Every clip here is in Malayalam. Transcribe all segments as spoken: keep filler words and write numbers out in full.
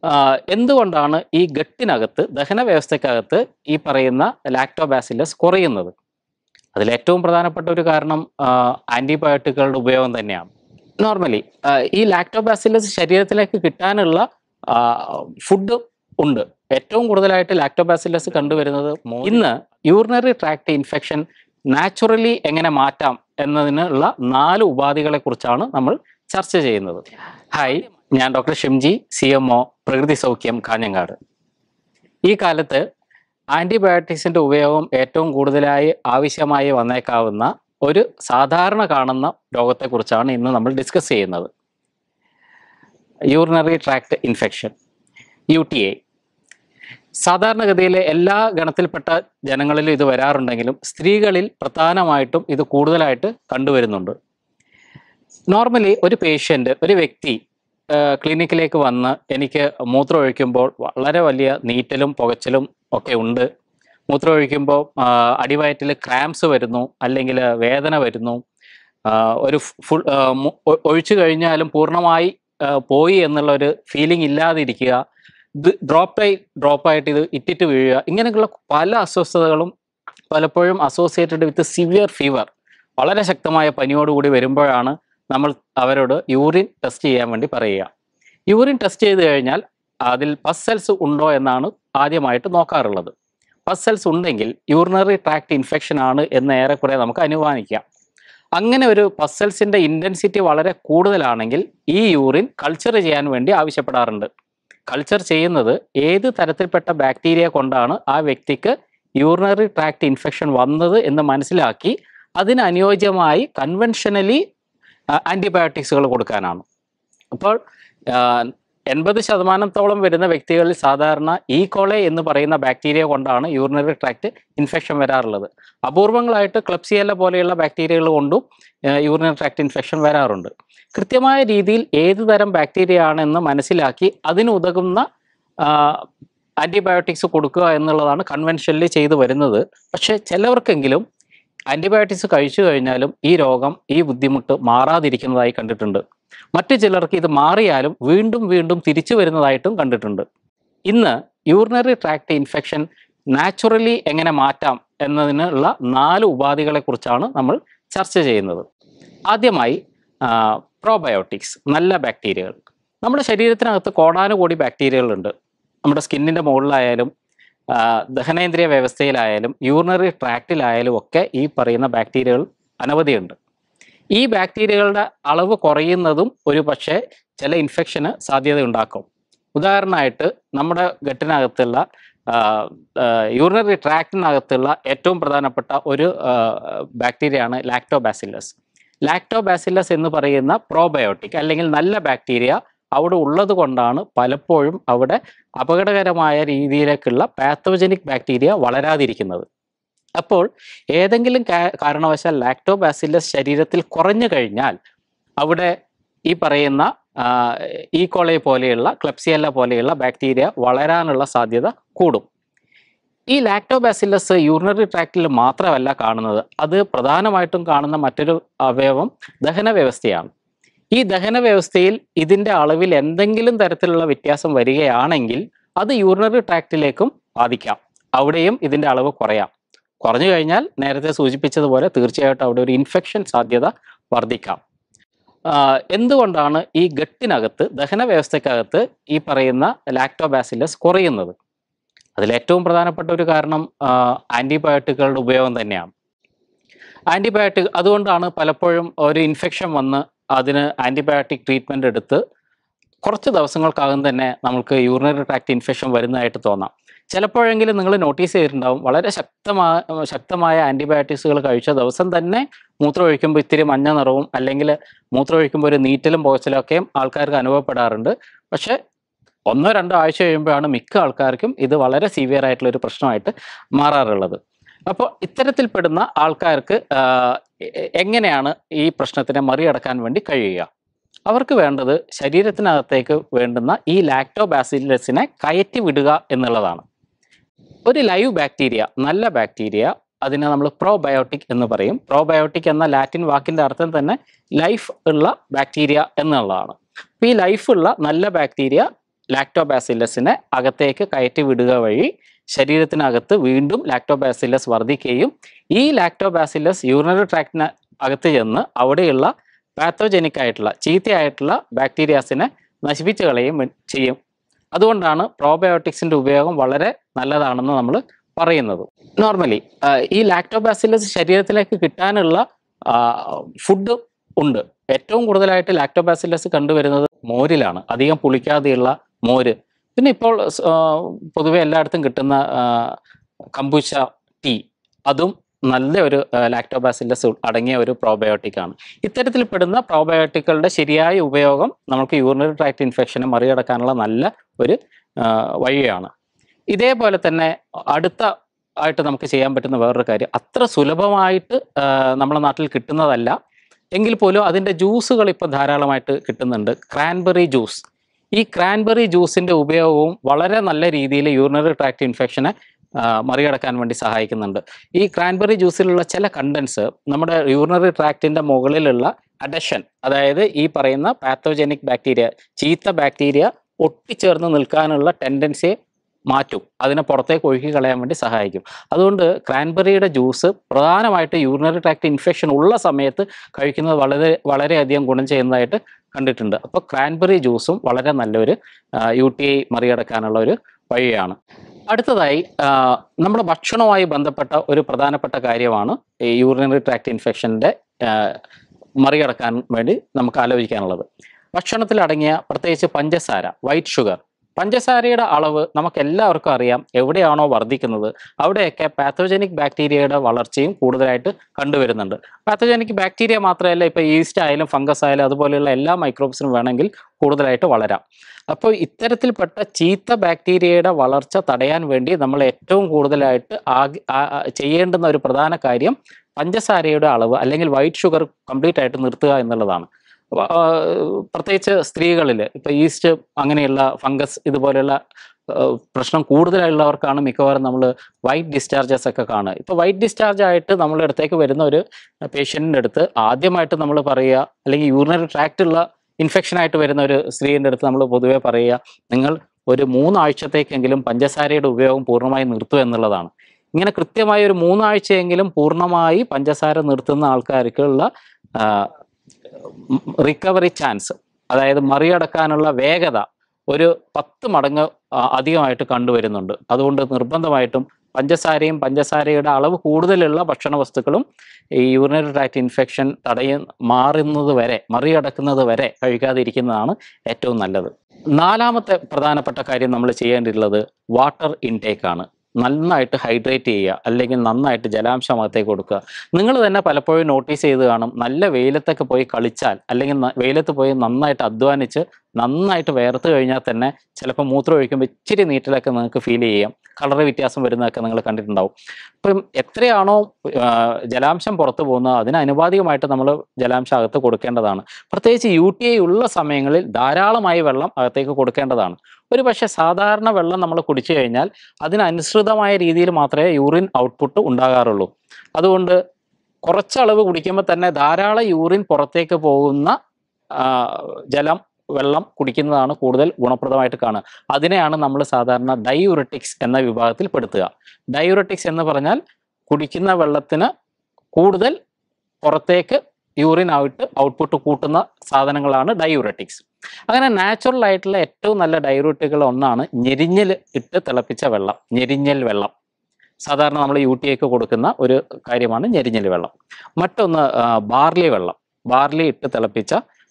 എന്തുകൊണ്ടാണ് ഈ ഗട്ടിനകത്ത് ദഹന വ്യവസ്ഥയ്ക്കകത്ത് ഈ പറയുന്ന ലാക്ടോബാസില്ലസ് കുറയുന്നത്? അതിലേറ്റവും പ്രധാനപ്പെട്ട ഒരു കാരണം ആൻറ്റിബയോട്ടിക്കുകളുടെ ഉപയോഗം തന്നെയാണ്. നോർമലി ഈ ലാക്ടോബാസില്ലസ് ശരീരത്തിലേക്ക് കിട്ടാനുള്ള ഫുഡ് ഉണ്ട്. ഏറ്റവും കൂടുതലായിട്ട് ലാക്ടോബാസില്ലസ് കണ്ടുവരുന്നത് ഇന്ന് യൂറിനറി ട്രാക്ട് ഇൻഫെക്ഷൻ നാച്ചുറലി എങ്ങനെ മാറ്റാം എന്നതിനുള്ള നാല് ഉപാധികളെ കുറിച്ചാണ് നമ്മൾ ചർച്ച ചെയ്യുന്നത്. ഹായ്, ഞാൻ doctor Shimji, C M O, Prakriti Saukhyam, Kanhangad. ഈ കാലത്ത് ആൻറ്റിബയോട്ടിക്സിൻ്റെ ഉപയോഗം ഏറ്റവും കൂടുതലായി ആവശ്യമായി വന്നേക്കാവുന്ന ഒരു സാധാരണ കാണുന്ന രോഗത്തെക്കുറിച്ചാണ് ഇന്ന് നമ്മൾ ഡിസ്കസ് ചെയ്യുന്നത്. Urinary tract infection, U T I. സാധാരണഗതിയിൽ എല്ലാ ഗണത്തിൽപ്പെട്ട ജനങ്ങളിലും ഇത് വരാറുണ്ടെങ്കിലും സ്ത്രീകളിൽ പ്രധാനമായിട്ടും ഇത് കൂടുതലായിട്ട് കണ്ടുവരുന്നുണ്ട്. നോർമലി ഒരു പേഷ്യൻ്റ്, ഒരു വ്യക്തി ക്ലിനിക്കിലേക്ക് വന്ന് എനിക്ക് മൂത്രം ഒഴിക്കുമ്പോൾ വളരെ വലിയ നീറ്റലും പുകച്ചിലും ഒക്കെ ഉണ്ട്, മൂത്രം ഒഴിക്കുമ്പോൾ അടിവയറ്റിൽ ക്രാംസ് വരുന്നു, അല്ലെങ്കിൽ വേദന വരുന്നു, ഒരു ഫുൾ ഒഴിച്ചു കഴിഞ്ഞാലും പൂർണ്ണമായി പോയി എന്നുള്ളൊരു ഫീലിംഗ് ഇല്ലാതിരിക്കുക, ഇത് ഡ്രോപ്പായി ഡ്രോപ്പായിട്ട് ഇത് ഇറ്റിറ്റ് വീഴുക, ഇങ്ങനെയൊക്കെയുള്ള പല അസ്വസ്ഥതകളും പലപ്പോഴും അസോസിയേറ്റഡ് വിത്ത് സിവിയർ ഫീവർ, വളരെ ശക്തമായ പനിയോടുകൂടി വരുമ്പോഴാണ് നമ്മൾ അവരോട് യൂറിൻ ടെസ്റ്റ് ചെയ്യാൻ വേണ്ടി പറയുക. യൂറിൻ ടെസ്റ്റ് ചെയ്ത് കഴിഞ്ഞാൽ അതിൽ പസ് സെൽസ് ഉണ്ടോ എന്നാണ് ആദ്യമായിട്ട് നോക്കാറുള്ളത്. പസ് സെൽസ് ഉണ്ടെങ്കിൽ യൂറിനറി ട്രാക്ട് ഇൻഫെക്ഷൻ ആണ് എന്ന് ഏറെക്കുറെ നമുക്ക് അനുമാനിക്കാം. അങ്ങനെ ഒരു പസ് സെൽസിൻ്റെ ഇൻറ്റൻസിറ്റി വളരെ കൂടുതലാണെങ്കിൽ ഈ യൂറിൻ കൾച്ചർ ചെയ്യാൻ വേണ്ടി ആവശ്യപ്പെടാറുണ്ട്. കൾച്ചർ ചെയ്യുന്നത് ഏത് തരത്തിൽപ്പെട്ട ബാക്ടീരിയ കൊണ്ടാണ് ആ വ്യക്തിക്ക് യൂറിനറി ട്രാക്ട് ഇൻഫെക്ഷൻ വന്നത് എന്ന് മനസ്സിലാക്കി അതിന് അനുയോജ്യമായി കൺവെൻഷനലി ആൻറ്റിബയോട്ടിക്സുകൾ കൊടുക്കാനാണ്. അപ്പോൾ എൺപത് ശതമാനത്തോളം വരുന്ന വ്യക്തികളിൽ സാധാരണ ഈ കോളെ എന്ന് പറയുന്ന ബാക്ടീരിയ കൊണ്ടാണ് യൂറിനറി ട്രാക്ട് ഇൻഫെക്ഷൻ വരാറുള്ളത്. അപൂർവങ്ങളായിട്ട് ക്ലബ്സിയല്ല പോലെയുള്ള ബാക്ടീരിയകൾ കൊണ്ടും യൂറിനറി ട്രാക്ട് ഇൻഫെക്ഷൻ വരാറുണ്ട്. കൃത്യമായ രീതിയിൽ ഏത് തരം ബാക്ടീരിയ ആണെന്ന് മനസ്സിലാക്കി അതിനുതകുന്ന ആൻറ്റിബയോട്ടിക്സ് കൊടുക്കുക എന്നുള്ളതാണ് കൺവെൻഷനലി ചെയ്തു വരുന്നത്. പക്ഷേ ചിലവർക്കെങ്കിലും ആൻറ്റിബയോട്ടിക്സ് കഴിച്ചു കഴിഞ്ഞാലും ഈ രോഗം, ഈ ബുദ്ധിമുട്ട് മാറാതിരിക്കുന്നതായി കണ്ടിട്ടുണ്ട്. മറ്റു ചിലർക്ക് ഇത് മാറിയാലും വീണ്ടും വീണ്ടും തിരിച്ചു വരുന്നതായിട്ടും കണ്ടിട്ടുണ്ട്. ഇന്ന് യൂറിനറി ട്രാക്ട് ഇൻഫെക്ഷൻ നാച്ചുറലി എങ്ങനെ മാറ്റാം എന്നതിനുള്ള നാല് ഉപാധികളെ കുറിച്ചാണ് നമ്മൾ ചർച്ച ചെയ്യുന്നത്. ആദ്യമായി പ്രോബയോട്ടിക്സ്, നല്ല ബാക്ടീരിയകൾ. നമ്മുടെ ശരീരത്തിനകത്ത് കോടാനുകോടി ബാക്ടീരിയകളുണ്ട്. നമ്മുടെ സ്കിന്നിൻ്റെ മുകളിലായാലും ദഹനേന്ദ്രിയ വ്യവസ്ഥയിലായാലും യൂറിനറി ട്രാക്റ്റിലായാലും ഒക്കെ ഈ പറയുന്ന ബാക്ടീരിയകൾ അനവധിയുണ്ട്. ഈ ബാക്ടീരിയകളുടെ അളവ് കുറയുന്നതും ഒരു പക്ഷേ ചില ഇൻഫെക്ഷന് സാധ്യതയുണ്ടാക്കും. ഉദാഹരണമായിട്ട് നമ്മുടെ ഗട്ടിനകത്തുള്ള യൂറിനറി ട്രാക്റ്റിനകത്തുള്ള ഏറ്റവും പ്രധാനപ്പെട്ട ഒരു ബാക്ടീരിയയാണ് ലാക്ടോബാസില്ലസ്. ലാക്ടോബാസില്ലസ് എന്ന് പറയുന്ന പ്രോബയോട്ടിക് അല്ലെങ്കിൽ നല്ല ബാക്ടീരിയ അവിടെ ഉള്ളത് കൊണ്ടാണ് പലപ്പോഴും അവിടെ അപകടകരമായ രീതിയിലേക്കുള്ള പാത്തോജനിക് ബാക്ടീരിയ വളരാതിരിക്കുന്നത്. അപ്പോൾ ഏതെങ്കിലും കാരണവശാൽ ലാക്ടോബാസില്ലസ് ശരീരത്തിൽ കുറഞ്ഞു കഴിഞ്ഞാൽ അവിടെ ഈ പറയുന്ന ഈ കോളെ പോലെയുള്ള ക്ലബ്സിയല്ല പോലെയുള്ള ബാക്ടീരിയ വളരാനുള്ള സാധ്യത കൂടും. ഈ ലാക്ടോബാസില്ലസ് യൂറിനറി ട്രാക്റ്റിൽ മാത്രമല്ല കാണുന്നത്, അത് പ്രധാനമായിട്ടും കാണുന്ന മറ്റൊരു അവയവം ദഹന വ്യവസ്ഥയാണ്. ഈ ദഹന വ്യവസ്ഥയിൽ ഇതിൻ്റെ അളവിൽ എന്തെങ്കിലും തരത്തിലുള്ള വ്യത്യാസം വരികയാണെങ്കിൽ അത് യൂറിനറി ട്രാക്റ്റിലേക്കും ബാധിക്കാം. അവിടെയും ഇതിൻ്റെ അളവ് കുറയാം. കുറഞ്ഞു കഴിഞ്ഞാൽ നേരത്തെ സൂചിപ്പിച്ചതുപോലെ തീർച്ചയായിട്ടും അവിടെ ഒരു ഇൻഫെക്ഷൻ സാധ്യത വർദ്ധിക്കാം. എന്തുകൊണ്ടാണ് ഈ ഗട്ടിനകത്ത് ദഹന വ്യവസ്ഥയ്ക്കകത്ത് ഈ പറയുന്ന ലാക്ടോബാസില്ലസ് കുറയുന്നത്? അതിലേറ്റവും പ്രധാനപ്പെട്ട ഒരു കാരണം ആൻറ്റിബയോട്ടിക്കുകളുടെ ഉപയോഗം തന്നെയാണ്. ആൻറ്റിബയോട്ടിക് അതുകൊണ്ടാണ് പലപ്പോഴും ഒരു ഇൻഫെക്ഷൻ വന്ന് അതിന് ആൻറ്റിബയോട്ടിക് ട്രീറ്റ്മെൻറ്റ് എടുത്ത് കുറച്ച് ദിവസങ്ങൾക്കകം തന്നെ നമുക്ക് യൂറിനറി ട്രാക്ട് ഇൻഫെക്ഷൻ വരുന്നതായിട്ട് തോന്നാം. ചിലപ്പോഴെങ്കിലും നിങ്ങൾ നോട്ടീസ് ചെയ്തിട്ടുണ്ടാവും, വളരെ ശക്തമായ ശക്തമായ ആൻറ്റിബയോട്ടിക്സുകൾ കഴിച്ച ദിവസം തന്നെ മൂത്രം ഒഴിക്കുമ്പോൾ ഇത്തിരി മഞ്ഞ നിറവും അല്ലെങ്കിൽ മൂത്രം ഒഴിക്കുമ്പോൾ ഒരു നീറ്റലും പുകച്ചിലും ഒക്കെ ആൾക്കാർക്ക് അനുഭവപ്പെടാറുണ്ട്. പക്ഷേ ഒന്നോ രണ്ടോ ആഴ്ച കഴിയുമ്പോഴാണ് മിക്ക ആൾക്കാർക്കും ഇത് വളരെ സിവിയർ ആയിട്ടുള്ള ഒരു പ്രശ്നമായിട്ട് മാറാറുള്ളത്. അപ്പോൾ ഇത്തരത്തിൽപ്പെടുന്ന ആൾക്കാർക്ക് എങ്ങനെയാണ് ഈ പ്രശ്നത്തിനെ മറികടക്കാൻ വേണ്ടി കഴിയുക? അവർക്ക് വേണ്ടത് ശരീരത്തിനകത്തേക്ക് വേണ്ടുന്ന ഈ ലാക്ടോബാസില്ലസിനെ കയറ്റി വിടുക എന്നുള്ളതാണ്. ഒരു ലൈവ് ബാക്ടീരിയ, നല്ല ബാക്ടീരിയ, അതിനെ നമ്മൾ പ്രോബയോട്ടിക് എന്ന് പറയും. പ്രോബയോട്ടിക് എന്ന ലാറ്റിൻ വാക്കിൻ്റെ അർത്ഥം തന്നെ ലൈഫ് ഉള്ള ബാക്ടീരിയ എന്നുള്ളതാണ്. അപ്പോൾ ഈ ലൈഫുള്ള നല്ല ബാക്ടീരിയ ലാക്ടോബാസില്ലസിനെ അകത്തേക്ക് കയറ്റി വിടുക വഴി ശരീരത്തിനകത്ത് വീണ്ടും ലാക്ടോബാസില്ലസ് വർദ്ധിക്കുകയും ഈ ലാക്ടോബാസില്ലസ് യൂറിനറി ട്രാക്റ്റിന് അകത്ത് ചെന്ന് അവിടെയുള്ള പാത്തോജനിക് ആയിട്ടുള്ള ചീത്തയായിട്ടുള്ള ബാക്ടീരിയാസിനെ നശിപ്പിച്ച് കളയും ചെയ്യും. അതുകൊണ്ടാണ് പ്രോബയോട്ടിക്സിൻ്റെ ഉപയോഗം വളരെ നല്ലതാണെന്ന് നമ്മൾ പറയുന്നത്. നോർമലി ഈ ലാക്ടോബാസില്ലസ് ശരീരത്തിലേക്ക് കിട്ടാനുള്ള ഫുഡ് ഉണ്ട്. ഏറ്റവും കൂടുതലായിട്ട് ലാക്ടോബാസില്ലസ് കണ്ടുവരുന്നത് മോരിലാണ്, അധികം പുളിക്കാതെയുള്ള മോര്. പിന്നെ ഇപ്പോൾ പൊതുവെ എല്ലായിടത്തും കിട്ടുന്ന കമ്പൂച്ച ടീ, അതും നല്ല ഒരു ലാക്ടോബാസില്ലസ് അടങ്ങിയ ഒരു പ്രോബയോട്ടിക് ആണ്. ഇത്തരത്തിൽ പെടുന്ന പ്രോബയോട്ടിക്കുകളുടെ ശരിയായ ഉപയോഗം നമുക്ക് യൂറിനറി ട്രാക്ട് ഇൻഫെക്ഷനെ മറികടക്കാനുള്ള നല്ല ഒരു വഴിയാണ്. ഇതേപോലെ തന്നെ അടുത്ത ആയിട്ട് നമുക്ക് ചെയ്യാൻ പറ്റുന്ന വേറൊരു കാര്യം, അത്ര സുലഭമായിട്ട് നമ്മുടെ നാട്ടിൽ കിട്ടുന്നതല്ല എങ്കിൽ പോലും അതിൻ്റെ ജ്യൂസുകൾ ഇപ്പോൾ ധാരാളമായിട്ട് കിട്ടുന്നുണ്ട്. Cranberry juice. ഈ ക്രാൻബെറി ജ്യൂസിൻ്റെ ഉപയോഗവും വളരെ നല്ല രീതിയിൽ യൂറിനറി ട്രാക്ട് ഇൻഫെക്ഷനെ മറികടക്കാൻ വേണ്ടി സഹായിക്കുന്നുണ്ട്. ഈ ക്രാൻബെറി ജ്യൂസിലുള്ള ചില കണ്ടൻസ് നമ്മുടെ യൂറിനറി ട്രാക്റ്റിൻ്റെ മുകളിലുള്ള അഡഷൻ, അതായത് ഈ പറയുന്ന പാത്തോജനിക് ബാക്ടീരിയ, ചീത്ത ബാക്ടീരിയ ഒട്ടിച്ചേർന്ന് നിൽക്കാനുള്ള ടെൻഡൻസിയെ മാറ്റും, അതിനെ പുറത്തേക്ക് ഒഴുകി കളയാൻ വേണ്ടി സഹായിക്കും. അതുകൊണ്ട് ക്രാൻബെറിയുടെ ജ്യൂസ് പ്രധാനമായിട്ട് യൂറിനറി ട്രാക്ട് ഇൻഫെക്ഷൻ ഉള്ള സമയത്ത് കഴിക്കുന്നത് വളരെ വളരെയധികം ഗുണം ചെയ്യുന്നതായിട്ട് കണ്ടിട്ടുണ്ട്. അപ്പോൾ ക്രാൻബെറി ജ്യൂസും വളരെ നല്ലൊരു യു ടി ഐ മറികടക്കാനുള്ള ഒരു വഴിയാണ്. അടുത്തതായി നമ്മുടെ ഭക്ഷണവുമായി ബന്ധപ്പെട്ട ഒരു പ്രധാനപ്പെട്ട കാര്യമാണ് ഈ യൂറിനറി ട്രാക്ട് ഇൻഫെക്ഷൻ്റെ മറികടക്കാൻ വേണ്ടി നമുക്ക് ആലോചിക്കാനുള്ളത്. ഭക്ഷണത്തിൽ അടങ്ങിയ പ്രത്യേകിച്ച് പഞ്ചസാര, വൈറ്റ് ഷുഗർ. പഞ്ചസാരയുടെ അളവ് നമുക്ക് എല്ലാവർക്കും അറിയാം, എവിടെയാണോ വർദ്ധിക്കുന്നത് അവിടെയൊക്കെ പാത്തോജനിക് ബാക്ടീരിയയുടെ വളർച്ചയും കൂടുതലായിട്ട് കണ്ടുവരുന്നുണ്ട്. പാത്തോജനിക് ബാക്ടീരിയ മാത്രമല്ല, ഇപ്പോൾ ഈസ്റ്റ് ആയാലും ഫംഗസ് ആയാലും അതുപോലെയുള്ള എല്ലാ മൈക്രോബ്സിനും വേണമെങ്കിൽ കൂടുതലായിട്ട് വളരാം. അപ്പോൾ ഇത്തരത്തിൽപ്പെട്ട ചീത്ത ബാക്ടീരിയയുടെ വളർച്ച തടയാൻ വേണ്ടി നമ്മൾ ഏറ്റവും കൂടുതലായിട്ട് ആകെ ചെയ്യേണ്ടുന്ന ഒരു പ്രധാന കാര്യം പഞ്ചസാരയുടെ അളവ് അല്ലെങ്കിൽ വൈറ്റ് ഷുഗർ കംപ്ലീറ്റ് ആയിട്ട് നിർത്തുക എന്നുള്ളതാണ്. പ്രത്യേകിച്ച് സ്ത്രീകളിൽ ഇപ്പോൾ ഈസ്റ്റ് അങ്ങനെയുള്ള ഫംഗസ് ഇതുപോലെയുള്ള പ്രശ്നം കൂടുതലുള്ളവർക്കാണ് മിക്കവാറും നമ്മൾ വൈറ്റ് ഡിസ്ചാർജസ് ഒക്കെ കാണുക. ഇപ്പോൾ വൈറ്റ് ഡിസ്ചാർജ് ആയിട്ട് നമ്മുടെ അടുത്തേക്ക് വരുന്ന ഒരു പേഷ്യൻറ്റിൻ്റെ അടുത്ത് ആദ്യമായിട്ട് നമ്മൾ പറയുക, അല്ലെങ്കിൽ യൂറിനറി ട്രാക്റ്റുള്ള ഇൻഫെക്ഷനായിട്ട് വരുന്ന ഒരു സ്ത്രീൻ്റെ അടുത്ത് നമ്മൾ പൊതുവേ പറയുക, നിങ്ങൾ ഒരു മൂന്നാഴ്ചത്തേക്കെങ്കിലും പഞ്ചസാരയുടെ ഉപയോഗം പൂർണ്ണമായി നിർത്തുക എന്നുള്ളതാണ്. ഇങ്ങനെ കൃത്യമായി ഒരു മൂന്നാഴ്ചയെങ്കിലും പൂർണ്ണമായി പഞ്ചസാര നിർത്തുന്ന ആൾക്കാർക്കുള്ള റിക്കവറി ചാൻസ്, അതായത് മറികടക്കാനുള്ള വേഗത ഒരു പത്ത് മടങ്ങ് അധികമായിട്ട് കണ്ടുവരുന്നുണ്ട്. അതുകൊണ്ട് നിർബന്ധമായിട്ടും പഞ്ചസാരയും പഞ്ചസാരയുടെ അളവ് കൂടുതലുള്ള ഭക്ഷണ വസ്തുക്കളും ഈ യൂറിനറി ട്രാക്ട് ഇൻഫെക്ഷൻ തടയ മാറുന്നത് വരെ മറികടക്കുന്നത് വരെ കഴിക്കാതിരിക്കുന്നതാണ് ഏറ്റവും നല്ലത്. നാലാമത്തെ പ്രധാനപ്പെട്ട കാര്യം നമ്മൾ ചെയ്യേണ്ടിയിട്ടുള്ളത് വാട്ടർ ഇൻടേക്ക് ആണ്. നന്നായിട്ട് ഹൈഡ്രേറ്റ് ചെയ്യുക, അല്ലെങ്കിൽ നന്നായിട്ട് ജലാംശം അകത്തേക്ക് കൊടുക്കുക. നിങ്ങൾ തന്നെ പലപ്പോഴും നോട്ടീസ് ചെയ്ത് കാണും, നല്ല വെയിലത്തൊക്കെ പോയി കളിച്ചാൽ അല്ലെങ്കിൽ വെയിലത്ത് പോയി നന്നായിട്ട് അധ്വാനിച്ച് നന്നായിട്ട് വേർത്ത് കഴിഞ്ഞാൽ തന്നെ ചിലപ്പോൾ മൂത്രം ഒഴിക്കുമ്പോൾ ഇച്ചിരി നീറ്റിലൊക്കെ നിങ്ങൾക്ക് ഫീൽ ചെയ്യാം, കളർ വ്യത്യാസം വരുന്നതൊക്കെ നിങ്ങൾ കണ്ടിട്ടുണ്ടാവും. അപ്പം എത്രയാണോ ജലാംശം പുറത്തു പോകുന്നത് അതിന് അനുപാതികമായിട്ട് നമ്മൾ ജലാംശം അകത്ത് കൊടുക്കേണ്ടതാണ്. പ്രത്യേകിച്ച് യു ടി ഐ ഉള്ള സമയങ്ങളിൽ ധാരാളമായി വെള്ളം അകത്തേക്ക് കൊടുക്കേണ്ടതാണ്. ഒരു പക്ഷേ സാധാരണ വെള്ളം നമ്മൾ കുടിച്ചു കഴിഞ്ഞാൽ അതിനനുസൃതമായ രീതിയിൽ മാത്രമേ യൂറിൻ ഔട്ട്പുട്ട് ഉണ്ടാകാറുള്ളൂ. അതുകൊണ്ട് കുറച്ചളവ് കുടിക്കുമ്പോൾ തന്നെ ധാരാളം യൂറിൻ പുറത്തേക്ക് പോകുന്ന ജലം വെള്ളം കുടിക്കുന്നതാണ് കൂടുതൽ ഗുണപ്രദമായിട്ട് കാണുക. അതിനെയാണ് നമ്മൾ സാധാരണ ഡൈയൂററ്റിക്സ് എന്ന വിഭാഗത്തിൽ പെടുത്തുക. ഡൈയൂററ്റിക്സ് എന്ന് പറഞ്ഞാൽ കുടിക്കുന്ന വെള്ളത്തിന് കൂടുതൽ പുറത്തേക്ക് യൂറിൻ ആയിട്ട് ഔട്ട്പുട്ട് കൂട്ടുന്ന സാധനങ്ങളാണ് ഡൈയൂററ്റിക്സ്. അങ്ങനെ നാച്ചുറൽ ആയിട്ടുള്ള ഏറ്റവും നല്ല ഡൈയൂററ്റിക്കുകൾ ഒന്നാണ് ഞെരിഞ്ഞൽ ഇട്ട് തിളപ്പിച്ച വെള്ളം, ഞെരിഞ്ഞൽ വെള്ളം. സാധാരണ നമ്മൾ യു ടി ഐക്ക് കൊടുക്കുന്ന ഒരു കാര്യമാണ് ഞെരിഞ്ഞൽ വെള്ളം. മറ്റൊന്ന് ബാർലി വെള്ളം, ബാർലി ഇട്ട് തിളപ്പിച്ച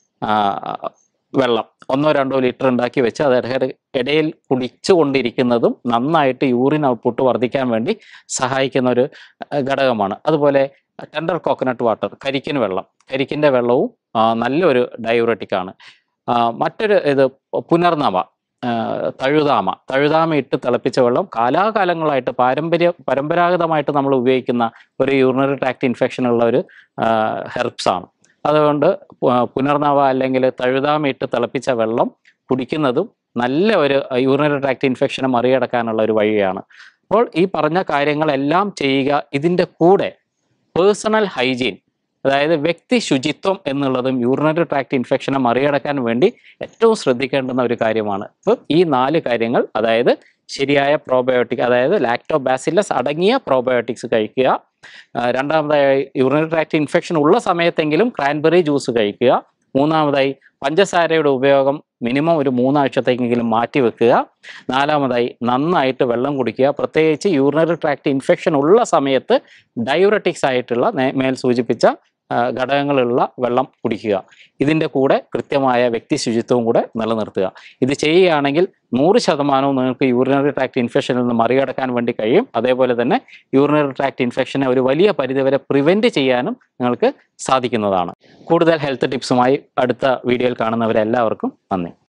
വെള്ളം ഒന്നോ രണ്ടോ ലിറ്റർ ഉണ്ടാക്കി വെച്ച് അത് ഇടയിൽ കുടിച്ചു കൊണ്ടിരിക്കുന്നതും നന്നായിട്ട് യൂറിൻ ഔട്ട്പുട്ട് വർദ്ധിക്കാൻ വേണ്ടി സഹായിക്കുന്ന ഒരു ഘടകമാണ്. അതുപോലെ ടെൻഡർ കോക്കനട്ട് വാട്ടർ, കരിക്കിൻ വെള്ളം, കരിക്കിൻ്റെ വെള്ളവും നല്ലൊരു ഡയൂററ്റിക്കാണ്. മറ്റൊരു ഇത് പുനർനവ, തഴുതാമ, തഴുതാമ ഇട്ട് തിളപ്പിച്ച വെള്ളം കാലാകാലങ്ങളായിട്ട് പാരമ്പര്യ പരമ്പരാഗതമായിട്ട് നമ്മൾ ഉപയോഗിക്കുന്ന ഒരു യൂറിനറി ട്രാക്ട് ഇൻഫെക്ഷൻ ഉള്ള ഒരു ഹെർബ്സ് ആണ്. അതുകൊണ്ട് പുനർനവ അല്ലെങ്കിൽ തഴുതാമ ഇട്ട് തിളപ്പിച്ച വെള്ളം കുടിക്കുന്നതും നല്ല ഒരു യൂറിനറി ട്രാക്ട് ഇൻഫെക്ഷനെ മറികടക്കാനുള്ള ഒരു വഴിയാണ്. അപ്പോൾ ഈ പറഞ്ഞ കാര്യങ്ങളെല്ലാം ചെയ്യുക. ഇതിൻ്റെ കൂടെ പേഴ്സണൽ ഹൈജീൻ, അതായത് വ്യക്തി ശുചിത്വം എന്നുള്ളതും യൂറിനറി ട്രാക്ട് ഇൻഫെക്ഷനെ മറികടക്കാൻ വേണ്ടി ഏറ്റവും ശ്രദ്ധിക്കേണ്ടുന്ന ഒരു കാര്യമാണ്. അപ്പം ഈ നാല് കാര്യങ്ങൾ, അതായത് ശരിയായ പ്രോബയോട്ടിക്, അതായത് ലാക്ടോബാസില്ലസ് അടങ്ങിയ പ്രോബയോട്ടിക്സ് കഴിക്കുക, രണ്ടാമതായി യൂറിനറി ട്രാക്ട് ഇൻഫെക്ഷൻ ഉള്ള സമയത്തെങ്കിലും ക്രാൻബെറി ജ്യൂസ് കഴിക്കുക, മൂന്നാമതായി പഞ്ചസാരയുടെ ഉപയോഗം മിനിമം ഒരു മൂന്നാഴ്ചത്തേക്കെങ്കിലും മാറ്റി വെക്കുക, നാലാമതായി നന്നായിട്ട് വെള്ളം കുടിക്കുക, പ്രത്യേകിച്ച് യൂറിനറി ട്രാക്ട് ഇൻഫെക്ഷൻ ഉള്ള സമയത്ത് ഡയൂററ്റിക്സ് ആയിട്ടുള്ള മേൽ സൂചിപ്പിച്ച ഘടകങ്ങളുള്ള വെള്ളം കുടിക്കുക. ഇതിൻ്റെ കൂടെ കൃത്യമായ വ്യക്തി ശുചിത്വവും കൂടെ നിലനിർത്തുക. ഇത് ചെയ്യുകയാണെങ്കിൽ നൂറ് ശതമാനവും നിങ്ങൾക്ക് യൂറിനറി ട്രാക്ട് ഇൻഫെക്ഷനിൽ നിന്ന് മറികടക്കാൻ വേണ്ടി കഴിയും. അതേപോലെ തന്നെ യൂറിനറി ട്രാക്ട് ഇൻഫെക്ഷനെ ഒരു വലിയ പരിധിവരെ പ്രിവെൻറ്റ് ചെയ്യാനും നിങ്ങൾക്ക് സാധിക്കുന്നതാണ്. കൂടുതൽ ഹെൽത്ത് ടിപ്സുമായി അടുത്ത വീഡിയോയിൽ കാണുന്നവരെല്ലാവർക്കും നന്ദി.